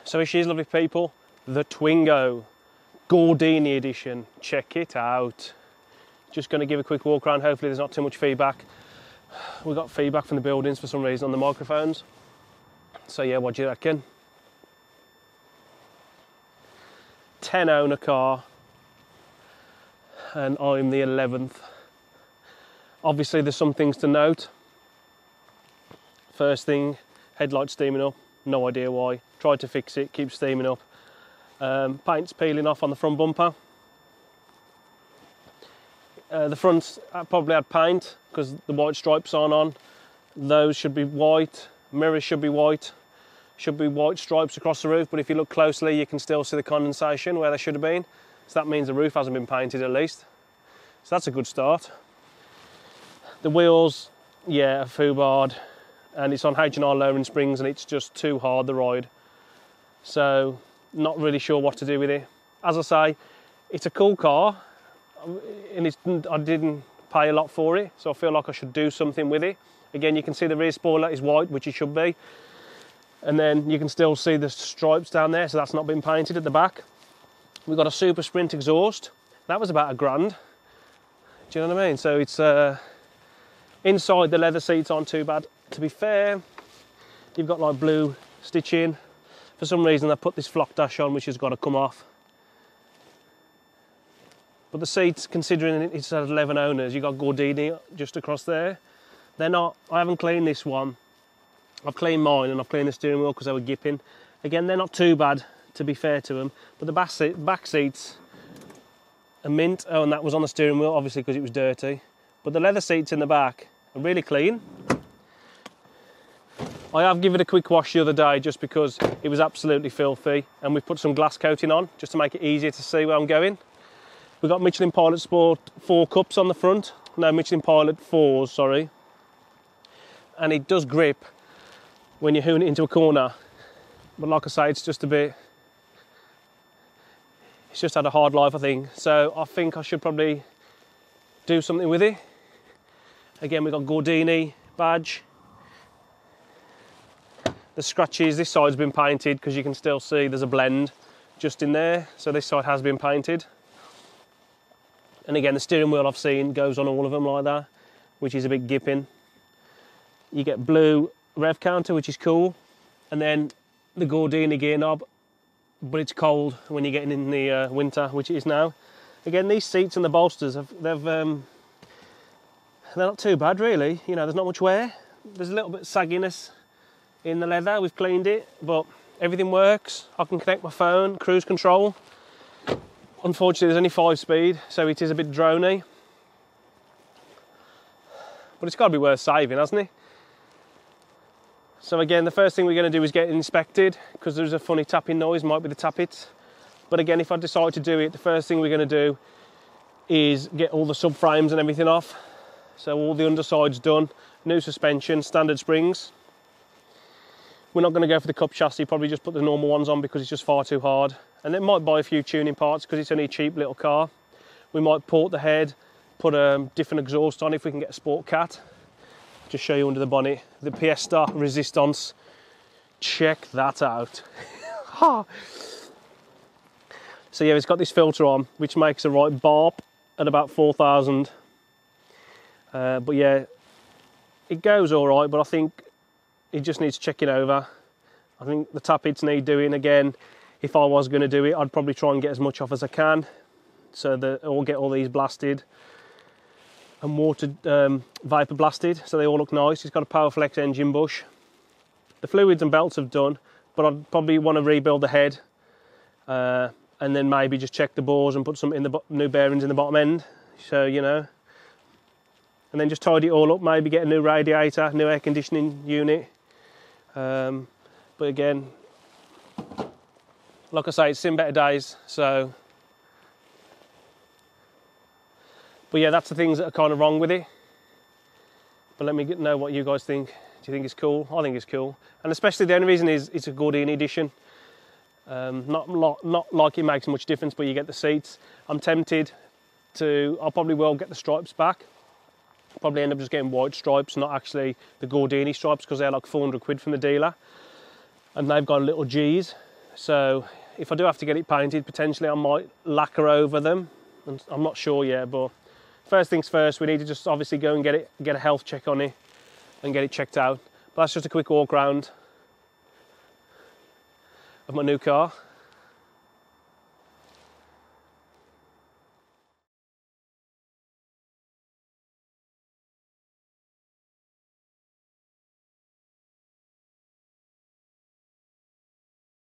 So here she is, lovely people, the Twingo Gordini edition. Check it out. Just going to give a quick walk around. Hopefully there's not too much feedback. We got feedback from the buildings for some reason on the microphones. So yeah, what do you reckon? 10 owner car, and I'm the 11th. Obviously there's some things to note. First thing, headlights steaming up, no idea why. Tried to fix it, keeps steaming up. Paint's peeling off on the front bumper. The fronts probably had paint because the white stripes aren't on. Those should be white, mirrors should be white stripes across the roof, but if you look closely you can still see the condensation where they should have been. So that means the roof hasn't been painted at least. So that's a good start. The wheels, yeah, are foobarred, and it's on H&R lowering springs and it's just too hard, the ride. So not really sure what to do with it. As I say, it's a cool car, and I didn't pay a lot for it, so I feel like I should do something with it. Again, you can see the rear spoiler is white, which it should be. And then you can still see the stripes down there, so that's not been painted at the back. We've got a Super Sprint exhaust. That was about £1,000. Do you know what I mean? So it's inside, the leather seats aren't too bad. To be fair, you've got like blue stitching. For some reason, I put this flock dash on, which has got to come off. But the seats, considering it's had 11 owners, you've got Gordini just across there. They're not, I haven't cleaned this one. I've cleaned mine and I've cleaned the steering wheel because they were gipping. Again, they're not too bad, to be fair to them. But the back seats are mint. Oh, and that was on the steering wheel, obviously, because it was dirty. But the leather seats in the back are really clean. I have given it a quick wash the other day just because it was absolutely filthy. And we've put some glass coating on just to make it easier to see where I'm going. We've got Michelin Pilot Sport 4 cups on the front. No, Michelin Pilot 4s, sorry. And it does grip when you hoon it into a corner. But like I say, it's just had a hard life, I think. So I think I should probably do something with it. Again, we've got Gordini badge. The scratches, this side's been painted because you can still see there's a blend just in there. So this side has been painted. And again, the steering wheel I've seen goes on all of them like that, which is a bit gipping. You get blue rev counter, which is cool. And then the Gordini gear knob, but it's cold when you're getting in the winter, which it is now. Again, these seats and the bolsters, they're not too bad really. You know, there's not much wear. There's a little bit of sagginess in the leather. We've cleaned it, but everything works. I can connect my phone, cruise control. Unfortunately, there's only 5-speed, so it is a bit drony. But it's got to be worth saving, hasn't it? So again, the first thing we're going to do is get it inspected because there's a funny tapping noise, might be the tappets. But again, if I decide to do it, the first thing we're going to do is get all the subframes and everything off. So all the underside's done, new suspension, standard springs. We're not going to go for the cup chassis, probably just put the normal ones on because it's just far too hard. And then might buy a few tuning parts because it's only a cheap little car. We might port the head, put a different exhaust on if we can get a Sport Cat. Just show you under the bonnet, the Fiesta Resistance. Check that out. So yeah, it's got this filter on, which makes a right barp at about 4,000. But yeah, it goes all right, but I think it just needs checking over. I think the tappets need doing again. If I was going to do it, I'd probably try and get as much off as I can, so that I'll get all these blasted and water vapor blasted, so they all look nice. It's got a Powerflex engine bush. The fluids and belts have done, but I'd probably want to rebuild the head, and then maybe just check the bores and put some in the new bearings in the bottom end. So you know, and then just tidy it all up. Maybe get a new radiator, new air conditioning unit. But again, like I say, it's seen better days. So. But yeah, that's the things that are kind of wrong with it. But let me know what you guys think. Do you think it's cool? I think it's cool. And especially the only reason is it's a Gordini edition. Not like it makes much difference, but you get the seats. I'm tempted to, I probably will get the stripes back. Probably end up just getting white stripes, not actually the Gordini stripes, because they're like 400 quid from the dealer. And they've got little G's. So if I do have to get it painted, potentially I might lacquer over them. And I'm not sure yet, but first things first, we need to just obviously go and get a health check on it and get it checked out. But that's just a quick walk around of my new car.